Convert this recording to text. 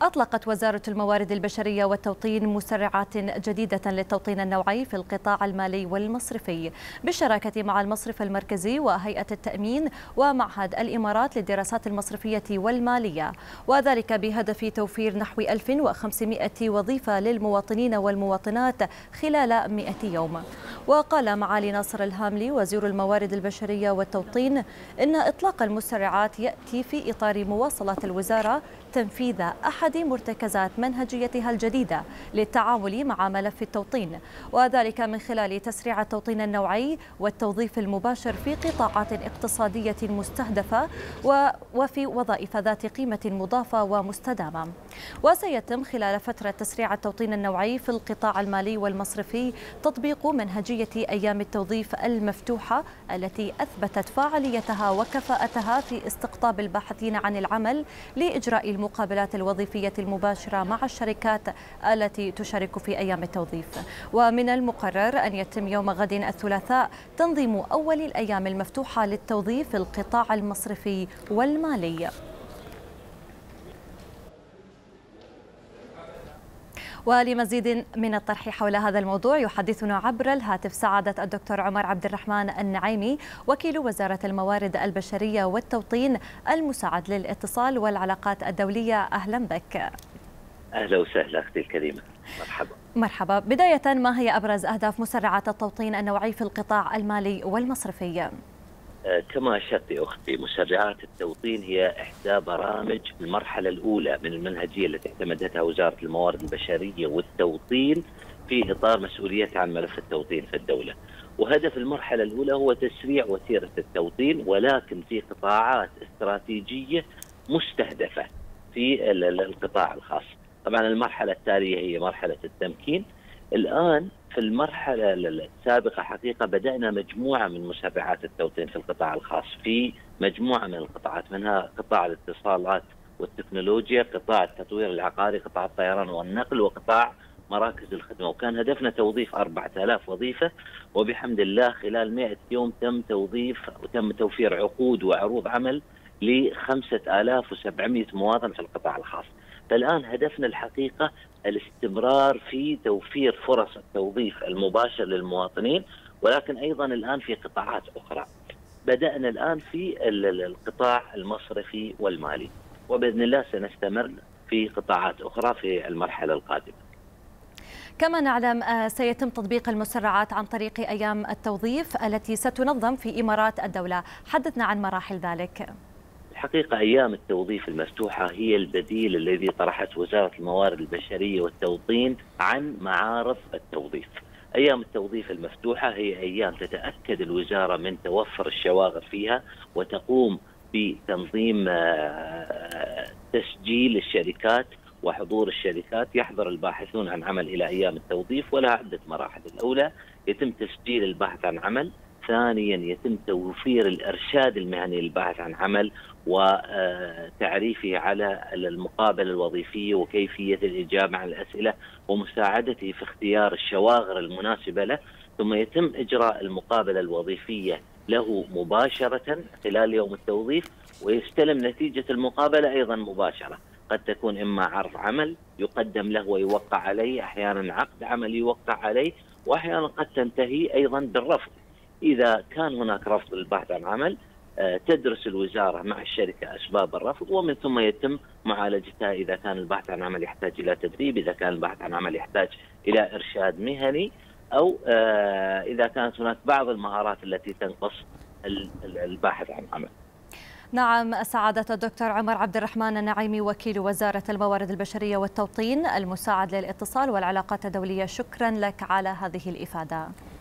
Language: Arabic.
أطلقت وزارة الموارد البشرية والتوطين مسرعات جديدة للتوطين النوعي في القطاع المالي والمصرفي بالشراكة مع المصرف المركزي وهيئة التأمين ومعهد الإمارات للدراسات المصرفية والمالية، وذلك بهدف توفير نحو 1500 وظيفة للمواطنين والمواطنات خلال 100 يوم. وقال معالي ناصر الهاملي وزير الموارد البشرية والتوطين إن إطلاق المسرعات يأتي في إطار مواصلة الوزارة تنفيذ أحد مرتكزات منهجيتها الجديدة للتعامل مع ملف التوطين، وذلك من خلال تسريع التوطين النوعي والتوظيف المباشر في قطاعات اقتصادية مستهدفة وفي وظائف ذات قيمة مضافة ومستدامة. وسيتم خلال فترة تسريع التوطين النوعي في القطاع المالي والمصرفي تطبيق منهجية أيام التوظيف المفتوحة التي أثبتت فاعليتها وكفاءتها في استقطاب الباحثين عن العمل لإجراء المقابلات الوظيفية المباشرة مع الشركات التي تشارك في أيام التوظيف. ومن المقرر أن يتم يوم غد الثلاثاء تنظيم أول الأيام المفتوحة للتوظيف في القطاع المصرفي والمالي. ولمزيد من الطرح حول هذا الموضوع يحدثنا عبر الهاتف سعادة الدكتور عمر عبد الرحمن النعيمي وكيل وزارة الموارد البشرية والتوطين المساعد للاتصال والعلاقات الدولية. أهلا بك. أهلا وسهلا أختي الكريمة. مرحبا. بداية، ما هي أبرز أهداف مسرعات التوطين النوعي في القطاع المالي والمصرفي؟ كما أشرت أختي، مسرعات التوطين هي إحدى برامج المرحلة الأولى من المنهجية التي اعتمدتها وزارة الموارد البشرية والتوطين في إطار مسؤوليتها عن ملف التوطين في الدولة. وهدف المرحلة الأولى هو تسريع وتيرة التوطين، ولكن في قطاعات استراتيجية مستهدفة في القطاع الخاص. طبعا المرحلة التالية هي مرحلة التمكين. الآن في المرحلة السابقة حقيقة بدأنا مجموعة من مسرعات التوطين في القطاع الخاص في مجموعة من القطاعات، منها قطاع الاتصالات والتكنولوجيا، قطاع التطوير العقاري، قطاع الطيران والنقل، وقطاع مراكز الخدمة. وكان هدفنا توظيف 4000 وظيفة، وبحمد الله خلال 100 يوم تم توفير عقود وعروض عمل ل 5700 مواطن في القطاع الخاص. فالآن هدفنا الحقيقة الاستمرار في توفير فرص التوظيف المباشر للمواطنين، ولكن أيضا الآن في قطاعات أخرى. بدأنا الآن في القطاع المصرفي والمالي، وبإذن الله سنستمر في قطاعات أخرى في المرحلة القادمة. كما نعلم سيتم تطبيق المسرعات عن طريق أيام التوظيف التي ستنظم في إمارات الدولة. حدثنا عن مراحل ذلك. الحقيقة أيام التوظيف المفتوحة هي البديل الذي طرحت وزارة الموارد البشرية والتوطين عن معارض التوظيف. أيام التوظيف المفتوحة هي أيام تتأكد الوزارة من توفر الشواغر فيها، وتقوم بتنظيم تسجيل الشركات وحضور الشركات. يحضر الباحثون عن عمل إلى أيام التوظيف، ولها عدة مراحل. الأولى يتم تسجيل الباحث عن عمل، ثانيا يتم توفير الإرشاد المهني للباحث عن عمل وتعريفه على المقابلة الوظيفية وكيفية الإجابة عن الأسئلة ومساعدته في اختيار الشواغر المناسبة له، ثم يتم إجراء المقابلة الوظيفية له مباشرة خلال يوم التوظيف، ويستلم نتيجة المقابلة أيضا مباشرة. قد تكون إما عرض عمل يقدم له ويوقع عليه، أحيانا عقد عمل يوقع عليه، وأحيانا قد تنتهي أيضا بالرفض. إذا كان هناك رفض للبحث عن عمل تدرس الوزارة مع الشركة أسباب الرفض، ومن ثم يتم معالجتها. إذا كان البحث عن عمل يحتاج إلى تدريب، إذا كان البحث عن عمل يحتاج إلى إرشاد مهني، أو إذا كانت هناك بعض المهارات التي تنقص الباحث عن عمل. نعم، سعادة الدكتور عمر عبد الرحمن النعيمي وكيل وزارة الموارد البشرية والتوطين المساعد للاتصال والعلاقات الدولية، شكرا لك على هذه الإفادة.